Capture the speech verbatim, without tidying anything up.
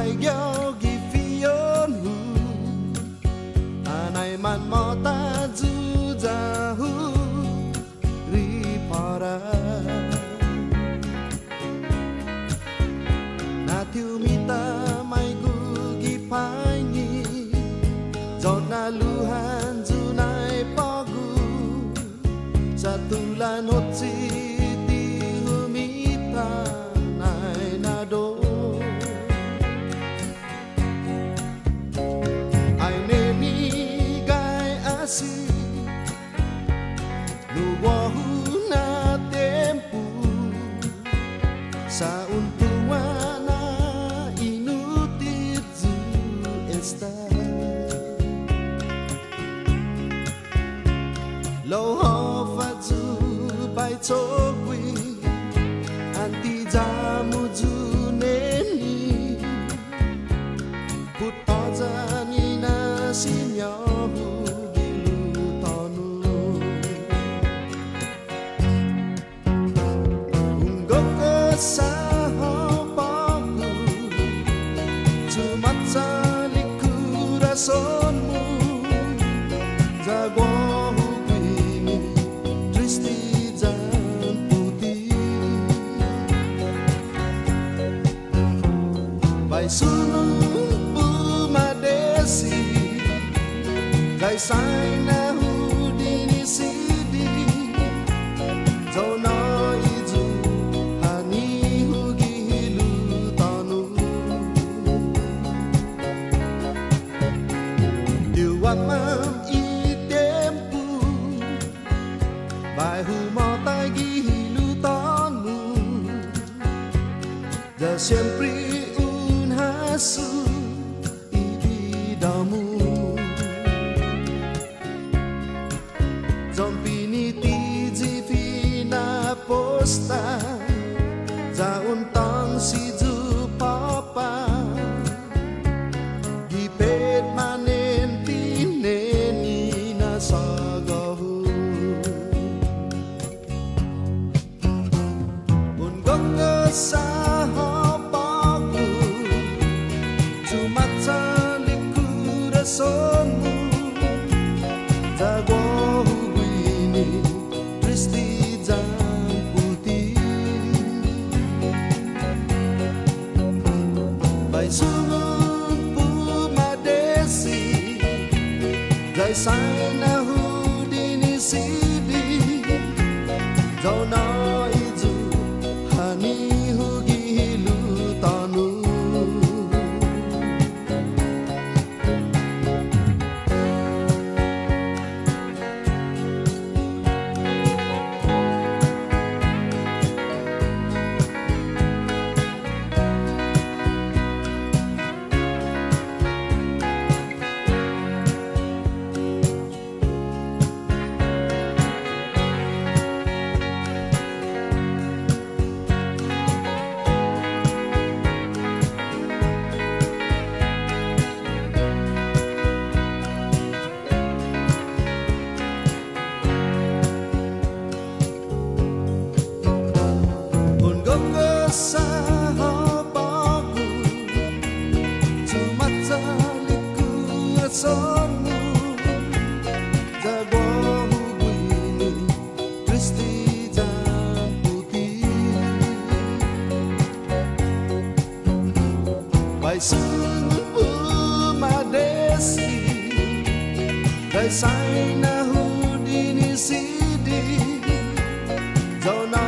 mai gyo gi fion hu anai man mota zu za hu ri para na tiu mita mai gu gi pai ni zona luhan zu nai pagu satulan hotsi ti hu mita nai na do ai ne ni gai asi lu wa hu na tempo sa untua na inutit zu estar lo ho fa zu bai cho quy anti jamu zu ne ni put to za ni na si nyo hu gi lu to nu un go ko sa ho pa ku chu mat sa li ku ra son mu za go sunung pumadesi gai sai na hu dini sidi zono izu hani hu gilu tonu điều amam i tempo bai hu mo tai gilu tonu da sempre su ibidamu zombiniti jifina posta za untang si ju papa gipet manen tineni na sagahu un gokka sa somu jago huini tristi jang putih bai sunung pumadesi gai sai na hu dini sidi zona izu hani hu gilu tanu sa ho pagu cuma taliku somu jago huini tristi jang putih bai sunung pumadesi gai sai na hu dini sidi zona